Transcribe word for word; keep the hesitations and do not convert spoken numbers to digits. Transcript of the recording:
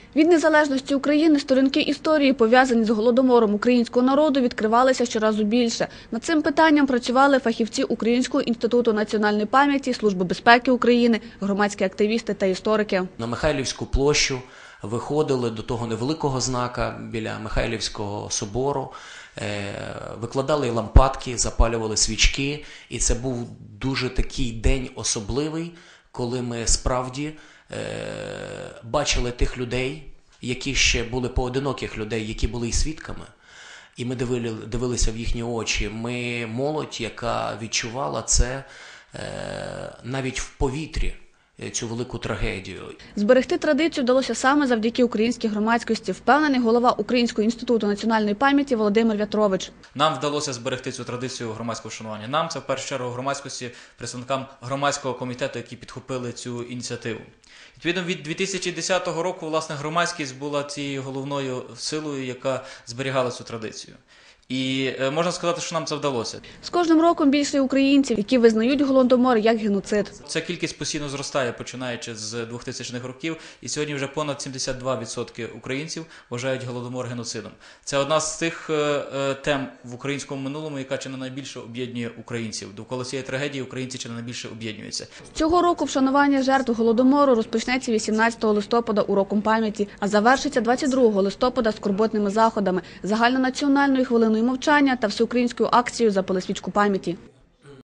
Від незалежності України сторінки історії, пов'язані з голодомором українського народу, відкривалися щоразу більше. Над цим питанням працювали фахівці Українського інституту національної пам'яті, Служби безпеки України, громадські активісти та історики. На Михайлівську площу виходили до того невеликого знака біля Михайлівського собору, викладали лампадки, запалювали свічки. І це був дуже такий день особливий, коли ми справді бачили тих людей, які ще були поодиноких людей, які були і свідками. І ми дивилися в їхні очі. Ми молодь, яка відчувала це навіть в повітрі, цю велику трагедію. Зберегти традицію вдалося саме завдяки українській громадськості, впевнений голова Українського інституту національної пам'яті Володимир В'ятрович. Нам вдалося зберегти цю традицію громадського вшанування. Нам, це в першу чергу громадськості, представникам громадського комітету, які підхопили цю ініціативу. Відповідно, від дві тисячі десятого року, власне, громадськість була цією головною силою, яка зберігала цю традицію. І можна сказати, що нам це вдалося. З кожним роком більше українців, які визнають голодомор як геноцид. Ця кількість постійно зростає, починаючи з двохтисячних років, і сьогодні вже понад сімдесят два відсотки українців вважають голодомор геноцидом. Це одна з тих тем в українському минулому, яка чи не найбільше об'єднує українців. Довкола цієї трагедії українці чи не найбільше об'єднуються. Цього року вшанування жертв голодомору розпочнеться вісімнадцятого листопада уроком пам'яті, а завершиться двадцять другого листопада скорботними заходами, загальнонаціональною хвилиною мовчання та всеукраїнською акцією «Запали свічку пам'яті».